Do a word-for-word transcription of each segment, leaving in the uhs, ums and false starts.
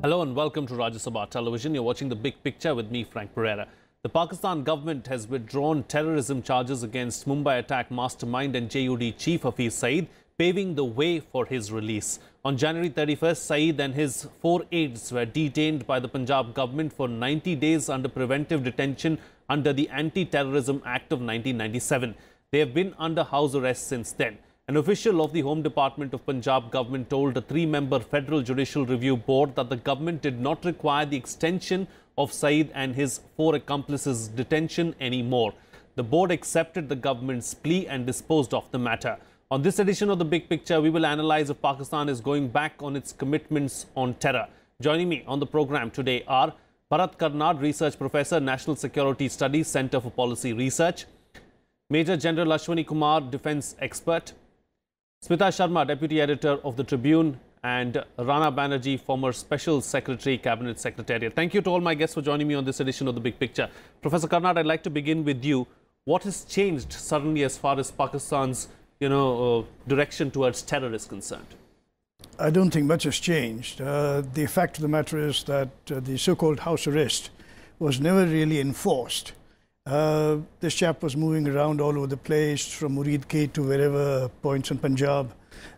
Hello and welcome to Rajya Sabha Television. You're watching The Big Picture with me, Frank Pereira. The Pakistan government has withdrawn terrorism charges against Mumbai attack mastermind and J U D chief Hafiz Saeed, paving the way for his release. On January thirty-first, Saeed and his four aides were detained by the Punjab government for ninety days under preventive detention under the Anti-Terrorism Act of nineteen ninety-seven. They have been under house arrest since then. An official of the Home Department of Punjab government told a three-member Federal Judicial Review Board that the government did not require the extension of Saeed and his four accomplices' detention anymore. The board accepted the government's plea and disposed of the matter. On this edition of The Big Picture, we will analyze if Pakistan is going back on its commitments on terror. Joining me on the program today are Bharat Karnad, Research Professor, National Security Studies, Centre for Policy Research; Major General Ashwani Kumar, Defence Expert; Smita Sharma, Deputy Editor of the Tribune; and Rana Banerjee, former Special Secretary, Cabinet Secretariat. Thank you to all my guests for joining me on this edition of The Big Picture. Professor Karnad, I'd like to begin with you. What has changed suddenly as far as Pakistan's you know, uh, direction towards terror is concerned? I don't think much has changed. Uh, the fact of the matter is that uh, the so-called house arrest was never really enforced. Uh, this chap was moving around all over the place, from Murid K to wherever points in Punjab,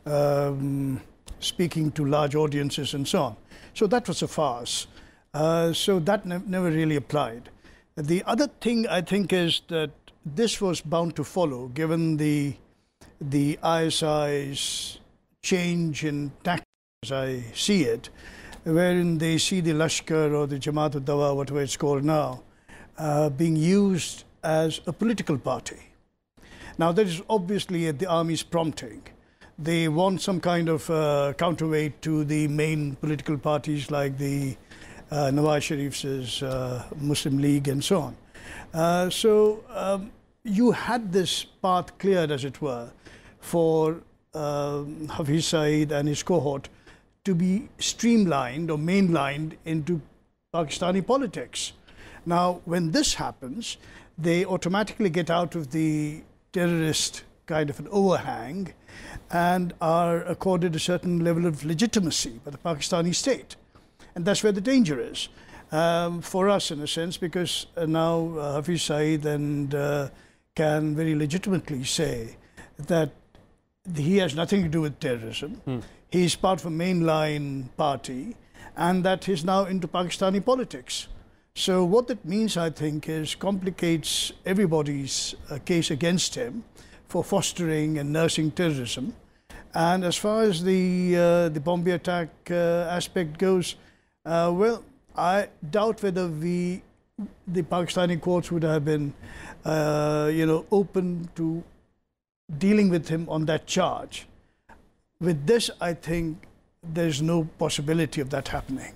um, speaking to large audiences and so on. So that was a farce. Uh, so that ne never really applied. The other thing I think is that this was bound to follow, given the, the I S I's change in tactics, as I see it, wherein they see the Lashkar or the Jamaat ud-Dawa, whatever it's called now, Uh, being used as a political party. Now, that is obviously at the army's prompting. They want some kind of uh, counterweight to the main political parties like the uh, Nawaz Sharif's uh, Muslim League and so on. Uh, so um, you had this path cleared, as it were, for uh, Hafiz Saeed and his cohort to be streamlined or mainlined into Pakistani politics. Now, when this happens, they automatically get out of the terrorist kind of an overhang and are accorded a certain level of legitimacy by the Pakistani state. And that's where the danger is um, for us, in a sense, because uh, now uh, Hafiz Saeed and uh, can very legitimately say that he has nothing to do with terrorism. Hmm. He's part of a mainline party, and that he's now into Pakistani politics. So what that means, I think, is complicates everybody's uh, case against him for fostering and nursing terrorism. And as far as the uh, the Bombay attack uh, aspect goes, uh, well, I doubt whether we, the Pakistani courts, would have been, uh, you know, open to dealing with him on that charge. With this, I think there's no possibility of that happening.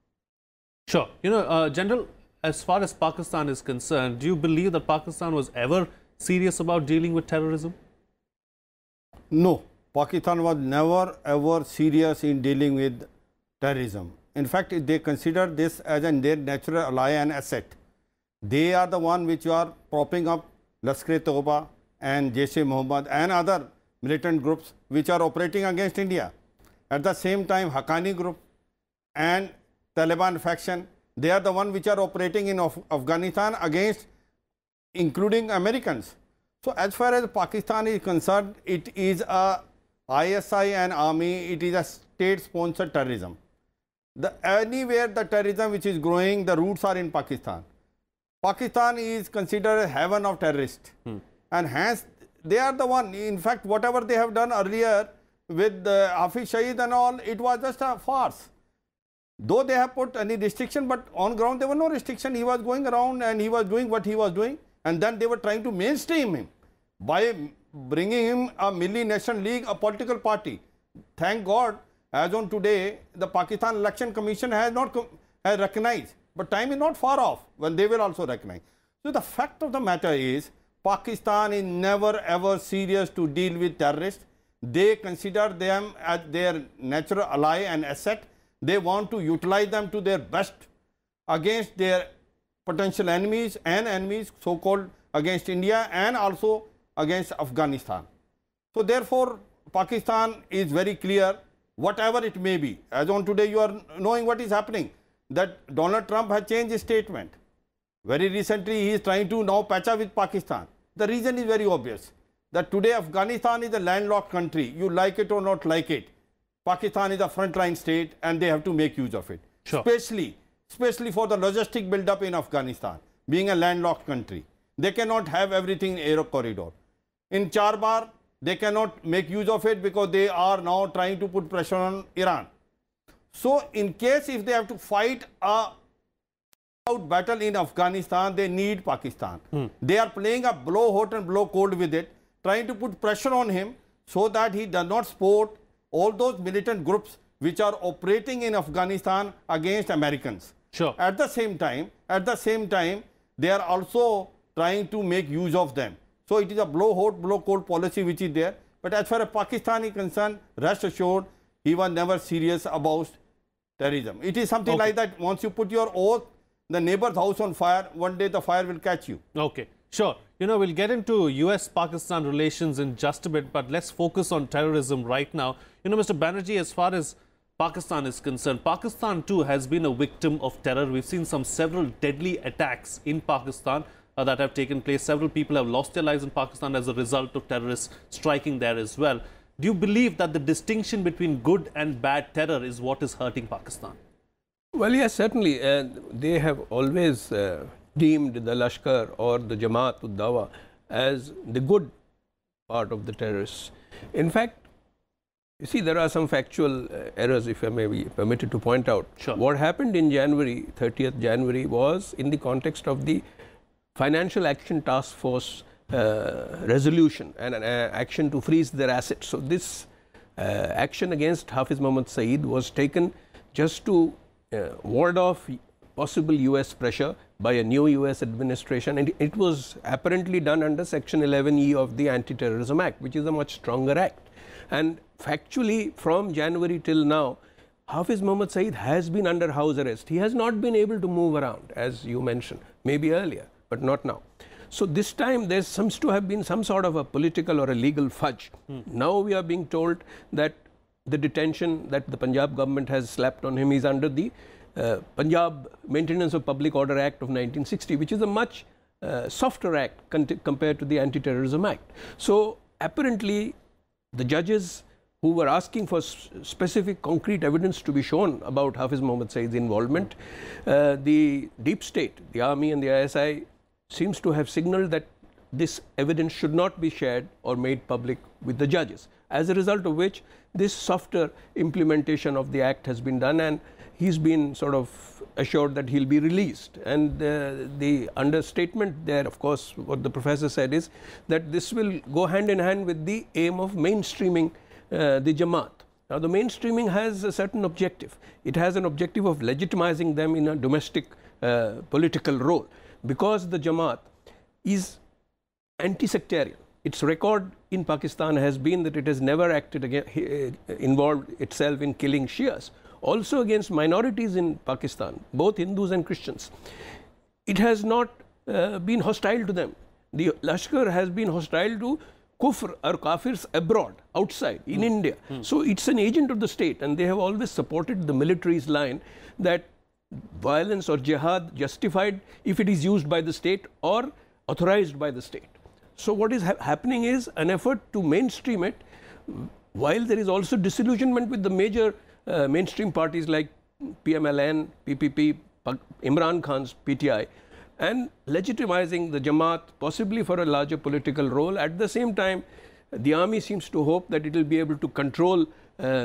Sure. You know, uh, General, as far as Pakistan is concerned, do you believe that Pakistan was ever serious about dealing with terrorism? No. Pakistan was never ever serious in dealing with terrorism. In fact, they consider this as a, their natural ally and asset. They are the one which are propping up Lashkar-e-Toba and Jaish-e-Mohammed and other militant groups which are operating against India. At the same time, Haqqani group and Taliban faction, they are the one which are operating in Af Afghanistan against, including Americans. So as far as Pakistan is concerned, it is a I S I and army, it is a state-sponsored terrorism. The, anywhere the terrorism which is growing, the roots are in Pakistan. Pakistan is considered a heaven of terrorists. Hmm. And hence, they are the one. In fact, whatever they have done earlier with uh, Hafiz Saeed and all, it was just a farce. Though they have put any restriction, but on ground there were no restriction. He was going around and he was doing what he was doing. And then they were trying to mainstream him by bringing him a Milli National League, a political party. Thank God, as on today, the Pakistan Election Commission has not has recognized. But time is not far off when they will also recognize. So the fact of the matter is, Pakistan is never ever serious to deal with terrorists. They consider them as their natural ally and asset. They want to utilize them to their best against their potential enemies and enemies, so-called against India and also against Afghanistan. So therefore, Pakistan is very clear whatever it may be. As on today, you are knowing what is happening, that Donald Trump has changed his statement. Very recently, he is trying to now patch up with Pakistan. The reason is very obvious, that today Afghanistan is a landlocked country. You like it or not like it, Pakistan is a frontline state and they have to make use of it. Sure. Especially, especially for the logistic build-up in Afghanistan, being a landlocked country. They cannot have everything in air corridor. In Charbar, they cannot make use of it because they are now trying to put pressure on Iran. So, in case if they have to fight a out battle in Afghanistan, they need Pakistan. Hmm. They are playing a blow hot and blow cold with it, trying to put pressure on him so that he does not support all those militant groups which are operating in Afghanistan against Americans. Sure. At the same time, at the same time, they are also trying to make use of them. So it is a blow hot, blow cold policy which is there. But as far as Pakistan is concerned, rest assured, he was never serious about terrorism. It is something okay. like that. Once you put your oath, the neighbor's house on fire, one day the fire will catch you. Okay, sure. You know, we'll get into U S Pakistan relations in just a bit, but let's focus on terrorism right now. You know, Mister Banerjee, as far as Pakistan is concerned, Pakistan too has been a victim of terror. We've seen some several deadly attacks in Pakistan uh, that have taken place. Several people have lost their lives in Pakistan as a result of terrorists striking there as well. Do you believe that the distinction between good and bad terror is what is hurting Pakistan? Well, yes, certainly. Uh, they have always uh, deemed the Lashkar or the Jamaat-ud-Dawa as the good part of the terrorists. In fact, you see, there are some factual uh, errors, if I may be permitted to point out. Sure. What happened in January, thirtieth January, was in the context of the Financial Action Task Force uh, resolution and an uh, action to freeze their assets. So this uh, action against Hafiz Mohammad Saeed was taken just to uh, ward off possible U S pressure by a new U S administration, and it was apparently done under Section eleven E of the Anti-Terrorism Act, which is a much stronger act. And factually, from January till now, Hafiz Mohammad Saeed has been under house arrest. He has not been able to move around, as you mentioned, maybe earlier, but not now. So this time there seems to have been some sort of a political or a legal fudge. Hmm. Now we are being told that the detention that the Punjab government has slapped on him is under the uh, Punjab Maintenance of Public Order Act of nineteen sixty, which is a much uh, softer act compared to the Anti-Terrorism Act. So apparently the judges who were asking for specific concrete evidence to be shown about Hafiz Mohammad Saeed's involvement, uh, the deep state, the army and the I S I seems to have signaled that this evidence should not be shared or made public with the judges, as a result of which this softer implementation of the act has been done, and he's been sort of assured that he'll be released. And uh, the understatement there, of course, what the professor said is that this will go hand in hand with the aim of mainstreaming uh, the Jamaat. Now, the mainstreaming has a certain objective. It has an objective of legitimizing them in a domestic uh, political role, because the Jamaat is anti-sectarian. Its record in Pakistan has been that it has never acted against, uh, involved itself in killing Shias, also against minorities in Pakistan, both Hindus and Christians. It has not uh, been hostile to them. The Lashkar has been hostile to kufr or kafirs abroad, outside, in mm. India. Mm. So it's an agent of the state, and they have always supported the military's line that violence or jihad justified if it is used by the state or authorized by the state. So what is ha happening is an effort to mainstream it, while there is also disillusionment with the major uh, mainstream parties like P M L N, P P P, Imran Khan's P T I, and legitimizing the Jamaat possibly for a larger political role. At the same time, the army seems to hope that it will be able to control uh,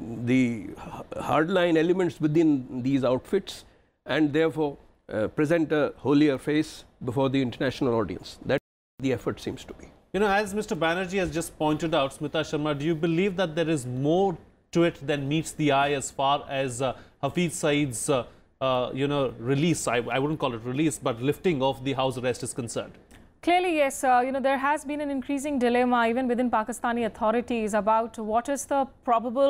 the hardline elements within these outfits, and therefore uh, present a holier face before the international audience. That the effort seems to be. You know, as Mister Banerjee has just pointed out, Smita Sharma, do you believe that there is more to it than meets the eye as far as uh, Hafiz Saeed's, uh, uh, you know, release, I, I wouldn't call it release, but lifting of the house arrest is concerned? Clearly, yes. Uh, you know, there has been an increasing dilemma even within Pakistani authorities about what is the probable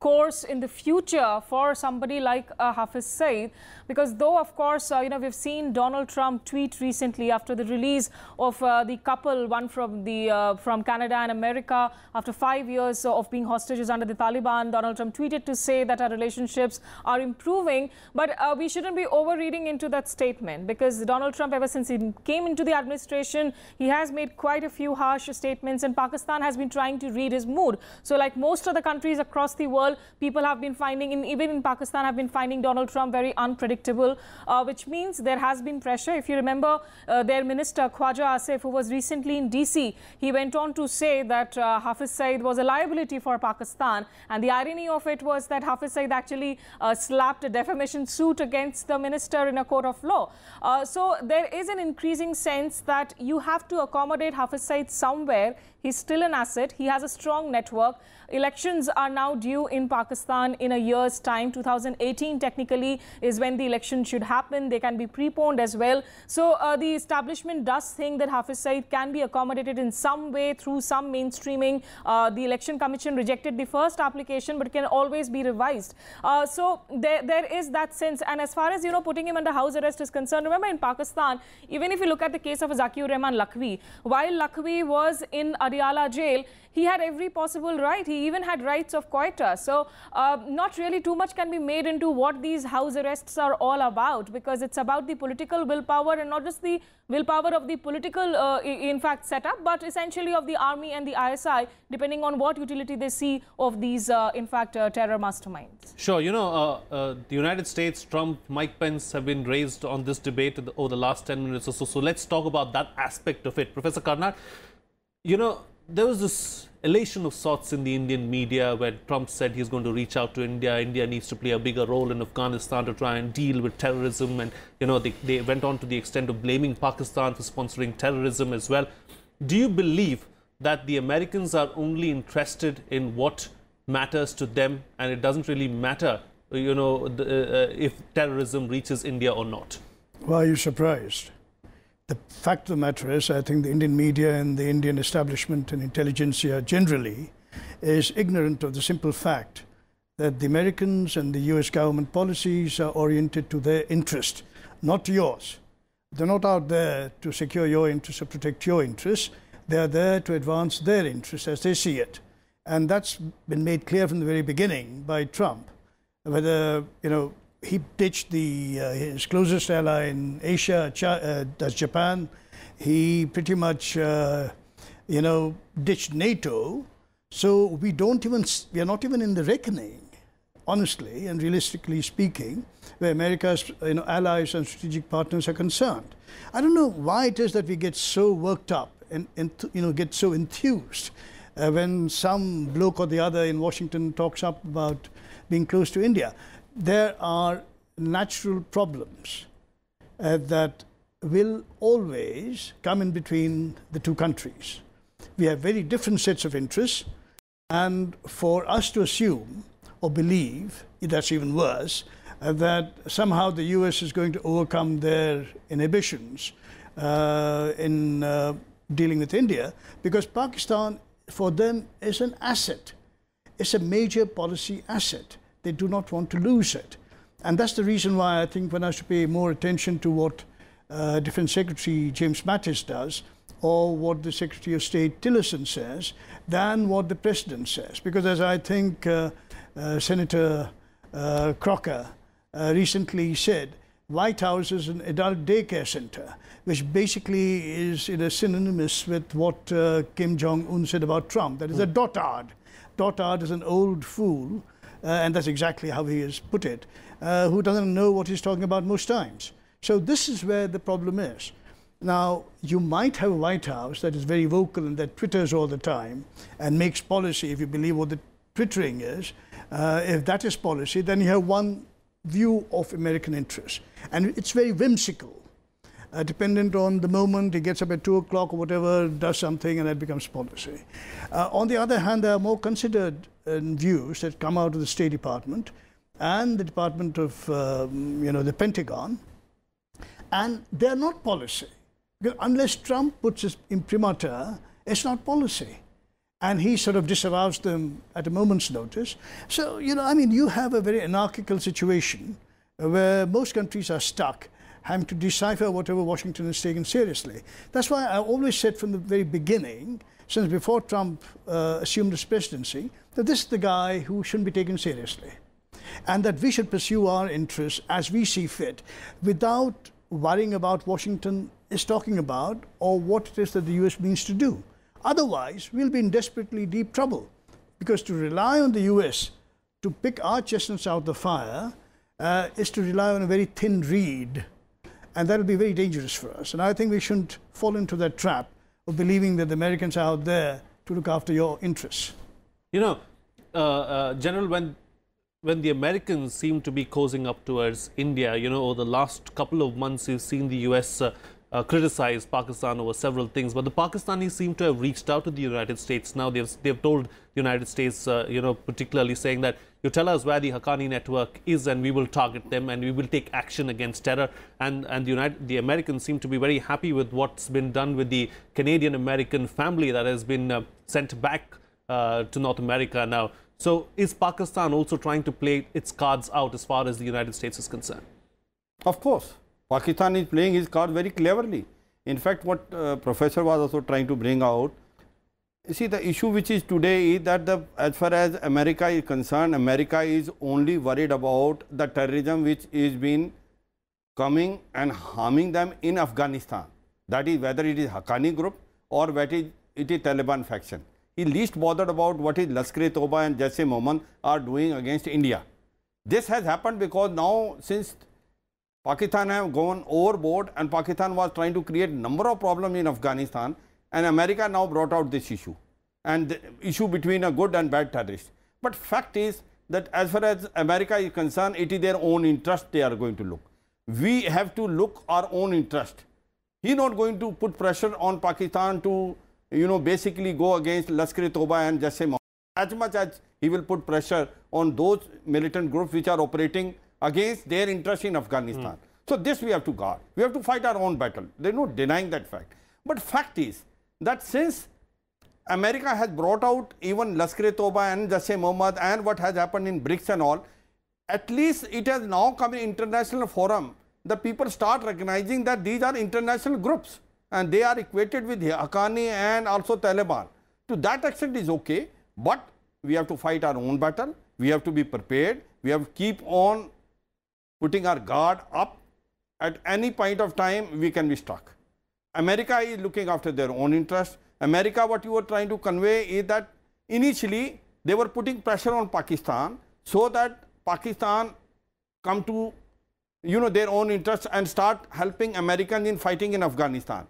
course in the future for somebody like uh, Hafiz Saeed, because though of course uh, you know, we've seen Donald Trump tweet recently after the release of uh, the couple, one from the uh, from Canada and America, after five years of being hostages under the Taliban. Donald Trump tweeted to say that our relationships are improving, but uh, we shouldn't be overreading into that statement, because Donald Trump, ever since he came into the administration, he has made quite a few harsh statements, and Pakistan has been trying to read his mood. So like most of the countries across the world, people have been finding, in, even in Pakistan, have been finding Donald Trump very unpredictable, uh, which means there has been pressure. If you remember, uh, their minister, Khwaja Asif, who was recently in D C, he went on to say that uh, Hafiz Saeed was a liability for Pakistan. And the irony of it was that Hafiz Saeed actually uh, slapped a defamation suit against the minister in a court of law. Uh, so there is an increasing sense that you have to accommodate Hafiz Saeed somewhere. He's still an asset. He has a strong network. Elections are now due in Pakistan in a year's time. two thousand eighteen technically is when the election should happen. They can be preponed as well. So uh, the establishment does think that Hafiz Saeed can be accommodated in some way through some mainstreaming. Uh, the Election Commission rejected the first application, but it can always be revised. Uh, so there, there is that sense. And as far as, you know, putting him under house arrest is concerned, remember in Pakistan, even if you look at the case of Zakir Rahman Lakhvi, while Lakhvi was in Adiala jail, he had every possible right. He even had rights of quieta. So uh, not really too much can be made into what these house arrests are all about, because it's about the political willpower, and not just the willpower of the political, uh, in fact, setup, but essentially of the army and the I S I, depending on what utility they see of these, uh, in fact, uh, terror masterminds. Sure. You know, uh, uh, the United States, Trump, Mike Pence have been raised on this debate over the last ten minutes or so. So let's talk about that aspect of it. Professor Karnad, you know, there was this elation of sorts in the Indian media where Trump said he's going to reach out to India. India needs to play a bigger role in Afghanistan to try and deal with terrorism. And, you know, they, they went on to the extent of blaming Pakistan for sponsoring terrorism as well. Do you believe that the Americans are only interested in what matters to them, and it doesn't really matter, you know, the, uh, if terrorism reaches India or not? Why are you surprised? The fact of the matter is, I think the Indian media and the Indian establishment and intelligentsia generally is ignorant of the simple fact that the Americans and the U S government policies are oriented to their interest, not to yours. They're not out there to secure your interests or protect your interests. They're there to advance their interests as they see it. And that's been made clear from the very beginning by Trump. Whether, you know, he ditched the, uh, his closest ally in Asia, uh, that's Japan. He pretty much, uh, you know, ditched NATO. So we don't even, we are not even in the reckoning, honestly and realistically speaking, where America's, you know, allies and strategic partners are concerned. I don't know why it is that we get so worked up and, and you know, get so enthused uh, when some bloke or the other in Washington talks up about being close to India. There are natural problems uh, that will always come in between the two countries. We have very different sets of interests, and for us to assume or believe, that's even worse, uh, that somehow the U S is going to overcome their inhibitions uh, in uh, dealing with India, because Pakistan for them is an asset. It's a major policy asset. They do not want to lose it. And that's the reason why I think one has to pay more attention to what uh, Defense Secretary James Mattis does, or what the Secretary of State Tillerson says, than what the President says. Because as I think uh, uh, Senator uh, Crocker uh, recently said, White House is an adult daycare center, which basically is in a synonymous with what uh, Kim Jong-un said about Trump. That is a dotard. Dotard is an old fool. Uh, and that's exactly how he has put it, uh, who doesn't know what he's talking about most times. So this is where the problem is. Now, you might have a White House that is very vocal and that twitters all the time and makes policy, if you believe what the twittering is. Uh, if that is policy, then you have one view of American interests. And it's very whimsical, uh, dependent on the moment. He gets up at two o'clock or whatever, does something, and that becomes policy. Uh, on the other hand, there are more considered uh, views that come out of the State Department and the Department of, um, you know, the Pentagon, and they're not policy. Because unless Trump puts his imprimatur, it's not policy. and he sort of disavows them at a moment's notice. So, you know, I mean, you have a very anarchical situation where most countries are stuck having to decipher whatever Washington is taken seriously. That's why I always said from the very beginning, since before Trump uh, assumed his presidency, that this is the guy who shouldn't be taken seriously, and that we should pursue our interests as we see fit without worrying about what Washington is talking about or what it is that the U S means to do. Otherwise, we'll be in desperately deep trouble, because to rely on the U S to pick our chestnuts out of the fire uh, is to rely on a very thin reed, and that will be very dangerous for us. And I think we shouldn't fall into that trap of believing that the Americans are out there to look after your interests. You know, uh, uh, General, when when the Americans seem to be cozying up towards India, you know, over the last couple of months, you've seen the U S uh, uh, criticize Pakistan over several things, but the Pakistanis seem to have reached out to the United States now. They've, they've told the United States, uh, you know, particularly saying that you tell us where the Haqqani network is and we will target them and we will take action against terror. And, and the, United, the Americans seem to be very happy with what's been done with the Canadian-American family that has been uh, sent back uh, to North America now. So is Pakistan also trying to play its cards out as far as the United States is concerned? Of course. Pakistan is playing his card very cleverly. In fact, what uh, Professor was also trying to bring out, you see, the issue which is today is that the, as far as America is concerned, America is only worried about the terrorism which is been coming and harming them in Afghanistan. That is whether it is Haqqani group or whether it is Taliban faction. He least bothered about what is Lashkar-e-Toba and Jaish-e-Mohammed are doing against India. This has happened because now, since Pakistan have gone overboard and Pakistan was trying to create number of problems in Afghanistan, and America now brought out this issue and the issue between a good and bad terrorist. But fact is that as far as America is concerned, it is their own interest they are going to look. We have to look our own interest. He is not going to put pressure on Pakistan to, you know, basically go against Lashkar-e-Toba and Jaish-e-Mohammed as much as he will put pressure on those militant groups which are operating against their interest in Afghanistan. Mm. So this we have to guard. We have to fight our own battle. There is no denying that fact. But fact is that since America has brought out even Lashkar-e-Toba and Jaish-e-Mohammed and what has happened in BRICS and all, at least it has now come in international forum. The people start recognizing that these are international groups and they are equated with Haqqani and also Taliban. To that extent is okay, but we have to fight our own battle. We have to be prepared. We have to keep on putting our guard up. At any point of time, we can be struck. America is looking after their own interest. America, what you were trying to convey is that initially they were putting pressure on Pakistan so that Pakistan come to, you know, their own interests and start helping Americans in fighting in Afghanistan.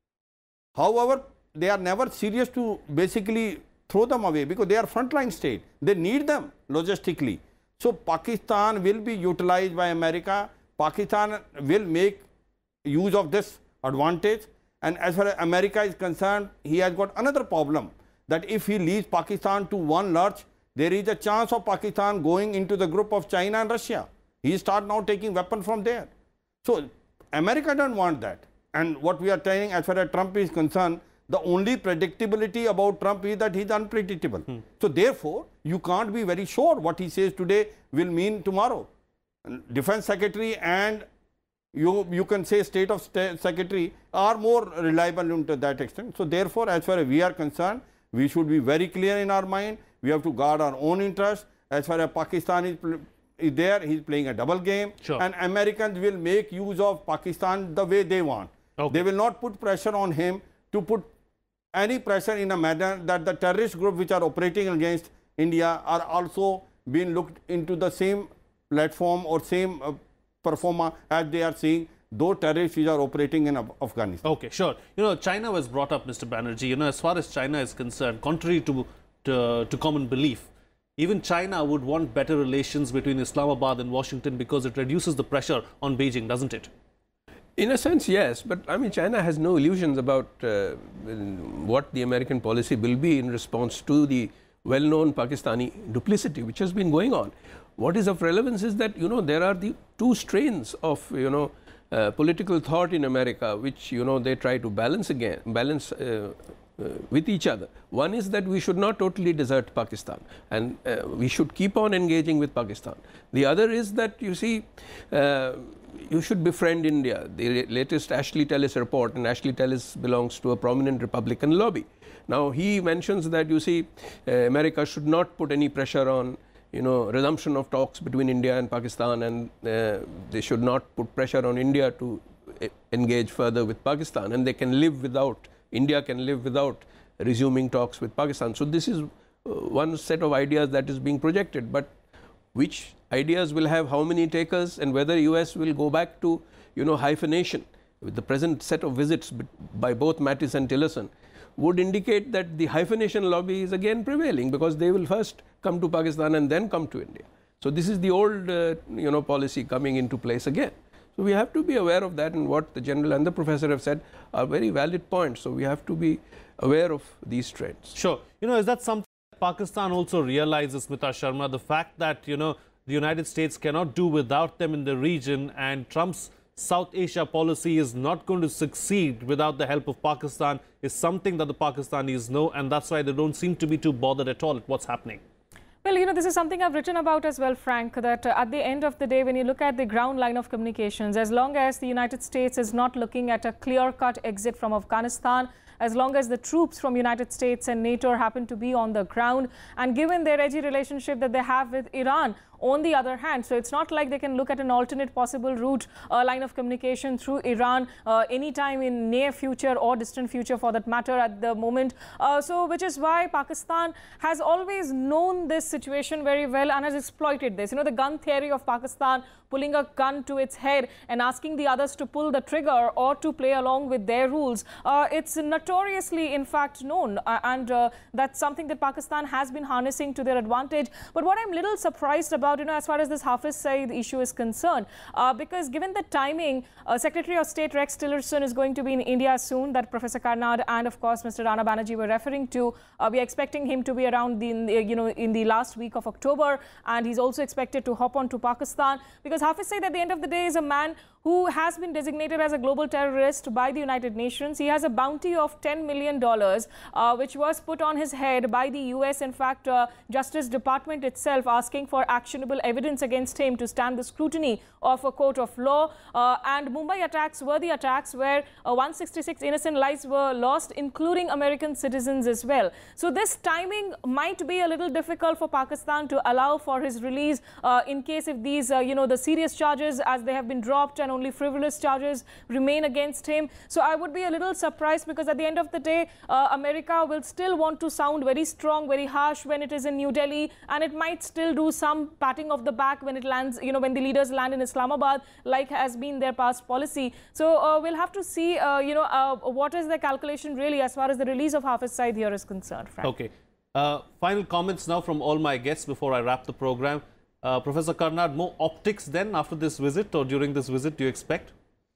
However, they are never serious to basically throw them away because they are frontline state. They need them logistically. So Pakistan will be utilized by America. Pakistan will make use of this advantage. And as far as America is concerned, he has got another problem, that if he leaves Pakistan to one lurch, there is a chance of Pakistan going into the group of China and Russia. He start now taking weapons from there. So America doesn't want that. And what we are saying, as far as Trump is concerned, the only predictability about Trump is that he is unpredictable. Hmm. So therefore, you can't be very sure what he says today will mean tomorrow. Defense Secretary and you, you can say State of State Secretary are more reliable to that extent. So therefore, as far as we are concerned, we should be very clear in our mind. We have to guard our own interests. As far as Pakistan is, is there, he is playing a double game. Sure. And Americans will make use of Pakistan the way they want. Okay. They will not put pressure on him to put any pressure in a manner that the terrorist group which are operating against India are also being looked into the same platform or same uh, performer as they are seeing those terrorists which are operating in Af Afghanistan. Okay, sure. You know, China was brought up, Mister Banerjee. You know, as far as China is concerned, contrary to, to, to common belief, even China would want better relations between Islamabad and Washington because it reduces the pressure on Beijing, doesn't it? In a sense, yes. But I mean, China has no illusions about uh, what the American policy will be in response to the well-known Pakistani duplicity which has been going on. What is of relevance is that, you know, there are the two strains of, you know, uh, political thought in America which, you know, they try to balance again, balance uh, uh, with each other. One is that we should not totally desert Pakistan, and uh, we should keep on engaging with Pakistan. The other is that, you see, uh, you should befriend India. The latest Ashley Tellis report, and Ashley Tellis belongs to a prominent Republican lobby. Now, he mentions that, you see, uh, America should not put any pressure on, you know, resumption of talks between India and Pakistan, and uh, they should not put pressure on India to uh, engage further with Pakistan, and they can live without, India can live without resuming talks with Pakistan. So, this is uh, one set of ideas that is being projected, but which ideas will have how many takers, and whether U S will go back to, you know, hyphenation with the present set of visits by both Mattis and Tillerson would indicate that the hyphenation lobby is again prevailing, because they will first come to Pakistan and then come to India. So, this is the old uh, you know, policy coming into place again. So, we have to be aware of that, and what the General and the Professor have said are very valid points. So, we have to be aware of these trends. Sure. You know, is that something Pakistan also realizes, Smita Sharma, the fact that, you know, the United States cannot do without them in the region, and Trump's South Asia policy is not going to succeed without the help of Pakistan, is something that the Pakistanis know, and that's why they don't seem to be too bothered at all at what's happening. Well, you know, this is something I've written about as well, Frank, that uh, at the end of the day, when you look at the ground line of communications, as long as the United States is not looking at a clear-cut exit from Afghanistan, as long as the troops from United States and NATO happen to be on the ground, and given their edgy relationship that they have with Iran, on the other hand, so it's not like they can look at an alternate possible route, uh, line of communication through Iran uh, anytime in near future or distant future for that matter at the moment. Uh, so which is why Pakistan has always known this situation very well and has exploited this. You know, the gun theory of Pakistan, pulling a gun to its head and asking the others to pull the trigger or to play along with their rules. Uh, it's notoriously, in fact, known, uh, and uh, that's something that Pakistan has been harnessing to their advantage. But what I'm little surprised about, you know, as far as this Hafiz Saeed issue is concerned, uh, because given the timing, uh, Secretary of State Rex Tillerson is going to be in India soon, that Professor Karnad and of course Mister Rana Banerjee were referring to. Uh, we are expecting him to be around the, in the, you know, in the last week of October, and he's also expected to hop on to Pakistan, because Hafiz Saeed at the end of the day is a man who has been designated as a global terrorist by the United Nations. He has a bounty of ten million dollars, uh, which was put on his head by the U S. In fact, uh, Justice Department itself asking for actionable evidence against him to stand the scrutiny of a court of law. Uh, and Mumbai attacks were the attacks where uh, one hundred sixty-six innocent lives were lost, including American citizens as well. So this timing might be a little difficult for Pakistan to allow for his release uh, in case if these, uh, you know, the serious charges as they have been dropped and only frivolous charges remain against him. So I would be a little surprised, because at the end of the day, uh, America will still want to sound very strong, very harsh when it is in New Delhi, and it might still do some patting of the back when it lands, you know, when the leaders land in Islamabad, like has been their past policy. So uh, we'll have to see, uh, you know, uh, what is the calculation really as far as the release of Hafiz Saeed here is concerned, Frank. Okay. Uh, final comments now from all my guests before I wrap the program. Uh, Professor Karnad, more optics then after this visit or during this visit, do you expect?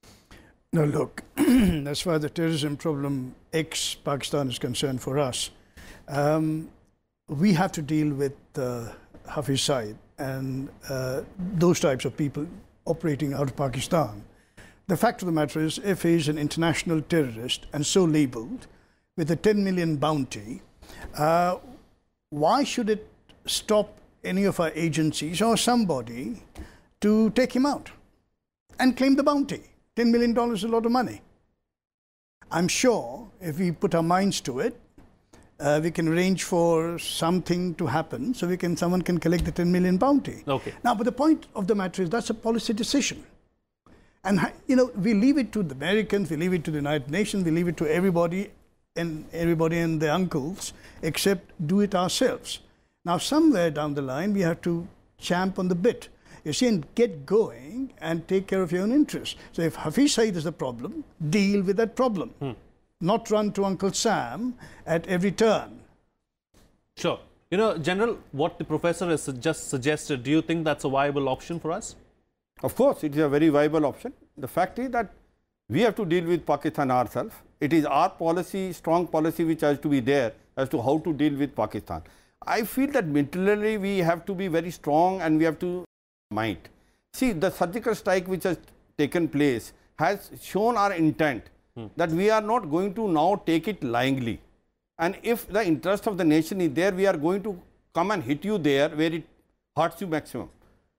No, look, as far as the terrorism problem ex-Pakistan is concerned for us, um, we have to deal with uh, Hafiz Saeed and uh, those types of people operating out of Pakistan. The fact of the matter is, if he is an international terrorist and so labeled with a ten million bounty, uh, why should it stop any of our agencies or somebody to take him out and claim the bounty? ten million dollars is a lot of money. I'm sure if we put our minds to it, uh, we can arrange for something to happen so we can, someone can collect the ten million bounty. Okay. Now, but the point of the matter is that's a policy decision. And, you know, we leave it to the Americans, we leave it to the United Nations, we leave it to everybody and everybody and their uncles, except do it ourselves. Now, somewhere down the line, we have to champ on the bit, you see, and get going and take care of your own interests. So if Hafiz Saeed is the problem, deal with that problem. Hmm. Not run to Uncle Sam at every turn. Sure. You know, General, what the professor has just suggested, do you think that's a viable option for us? Of course, it is a very viable option. The fact is that we have to deal with Pakistan ourselves. It is our policy, strong policy, which has to be there as to how to deal with Pakistan. I feel that militarily we have to be very strong and we have to mind. See, the surgical strike which has taken place has shown our intent hmm. that we are not going to now take it lyingly. And if the interest of the nation is there, we are going to come and hit you there where it hurts you maximum.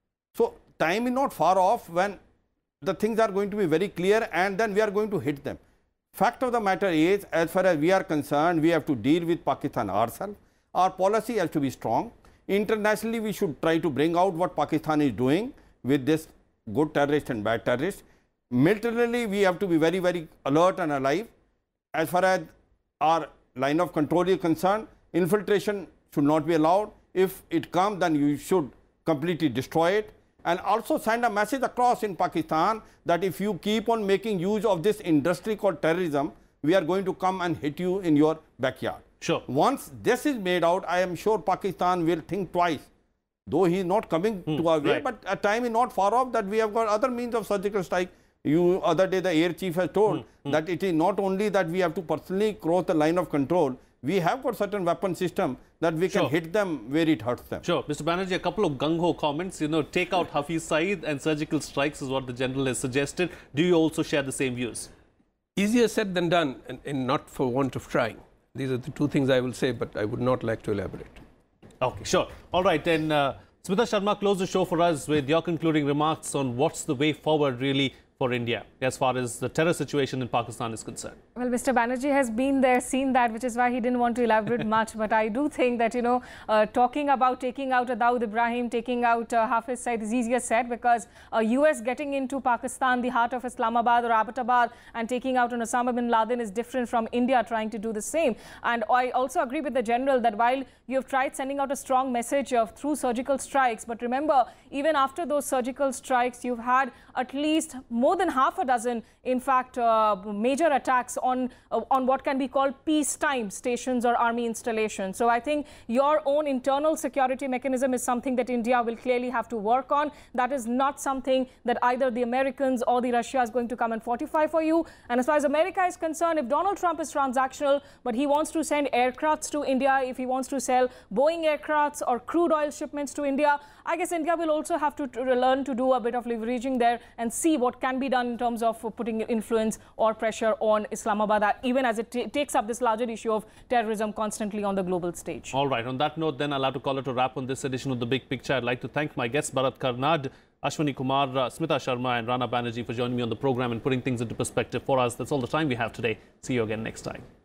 So time is not far off when the things are going to be very clear, and then we are going to hit them. Fact of the matter is, as far as we are concerned, we have to deal with Pakistan ourselves. Our policy has to be strong. Internationally, we should try to bring out what Pakistan is doing with this good terrorist and bad terrorist. Militarily, we have to be very, very alert and alive. As far as our line of control is concerned, infiltration should not be allowed. If it comes, then you should completely destroy it. And also send a message across in Pakistan that if you keep on making use of this industry called terrorism, we are going to come and hit you in your backyard. Sure. Once this is made out, I am sure Pakistan will think twice. Though he is not coming hmm, to our way, right. but a time is not far off that we have got other means of surgical strike. You other day the air chief has told hmm, that hmm. it is not only that we have to personally cross the line of control, we have got certain weapon system that we can sure. hit them where it hurts them. Sure. Mister Banerjee, a couple of gung-ho comments. You know, take out Hafiz Saeed and surgical strikes is what the general has suggested. Do you also share the same views? Easier said than done, and, and not for want of trying. These are the two things I will say, but I would not like to elaborate. Okay, sure. All right, then uh, Smita Sharma, close the show for us with your concluding remarks on what's the way forward really for India as far as the terror situation in Pakistan is concerned. Well, Mister Banerjee has been there, seen that, which is why he didn't want to elaborate much. But I do think that, you know, uh, talking about taking out Dawood Ibrahim, taking out uh, Hafiz Saeed is easier said, because uh, U S getting into Pakistan, the heart of Islamabad or Abbottabad, and taking out an Osama bin Laden is different from India trying to do the same. And I also agree with the general that while you have tried sending out a strong message of through surgical strikes, but remember, even after those surgical strikes, you've had at least more than half a dozen, in fact, uh, major attacks on uh, on what can be called peacetime stations or army installations. So I think your own internal security mechanism is something that India will clearly have to work on. That is not something that either the Americans or the Russia is going to come and fortify for you. And as far as America is concerned, if Donald Trump is transactional, but he wants to send aircrafts to India, if he wants to sell Boeing aircrafts or crude oil shipments to India, I guess India will also have to, to learn to do a bit of leveraging there and see what can be done in terms of putting influence or pressure on Islamabad, even as it takes up this larger issue of terrorism constantly on the global stage. All right. On that note, then I'll have to call it a wrap on this edition of The Big Picture. I'd like to thank my guests, Bharat Karnad, Ashwani Kumar, uh, Smita Sharma and Rana Banerjee for joining me on the program and putting things into perspective for us. That's all the time we have today. See you again next time.